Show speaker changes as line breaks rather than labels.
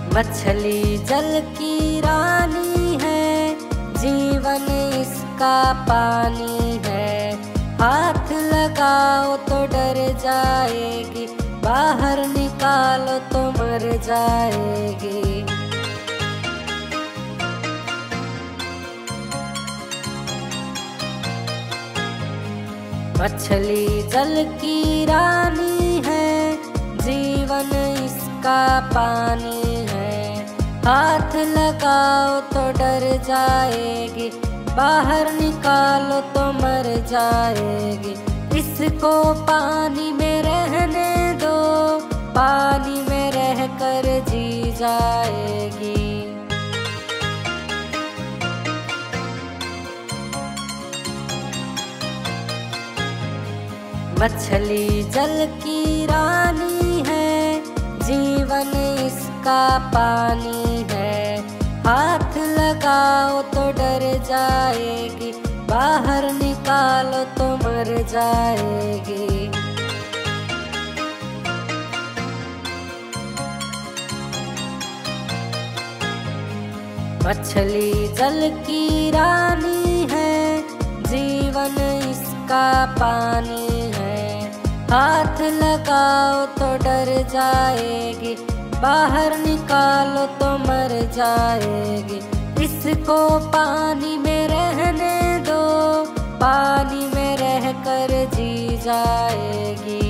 मछली जल की रानी है, जीवन इसका पानी है। हाथ लगाओ तो डर जाएगी, बाहर निकालो तो मर जाएगी। मछली जल की रानी है, जीवन इसका पानी है। हाथ लगाओ तो डर जाएगी, बाहर निकालो तो मर जाएगी। इसको पानी में रहने दो, पानी में रहकर जी जाएगी। मछली जल की रानी है, जीवन इसका पानी है। हाथ लगाओ तो डर जाएगी, बाहर निकालो तो मर जाएगी। मछली जल की रानी है, जीवन इसका पानी है। हाथ लगाओ तो डर जाएगी, बाहर निकालो तो मर जाएगी। इसको पानी में रहने दो, पानी में रहकर जी जाएगी।